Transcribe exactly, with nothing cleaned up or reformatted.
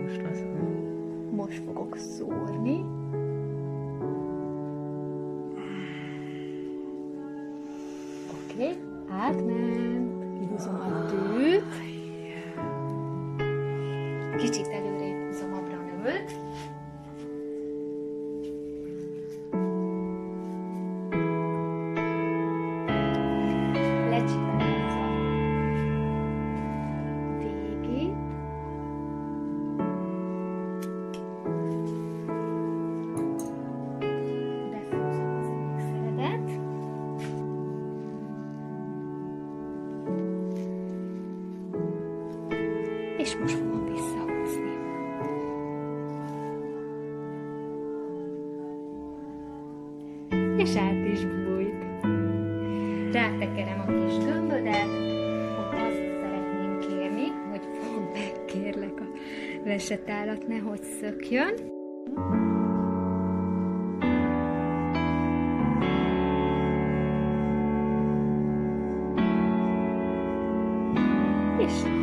most az. Most fogok szórni. Oké, okay, átment. Kihúzom a tűt. Kicsit előrébb húzom a branölt. Lecsináljam a végét. Befúzom az ékszeredet. És most fogom visszahúzni. És át is bújt. Rátekerem a kis gömbödet, hogy azt szeretném kérni, hogy fogd meg, kérlek, a vesetállat nehogy szökjön. És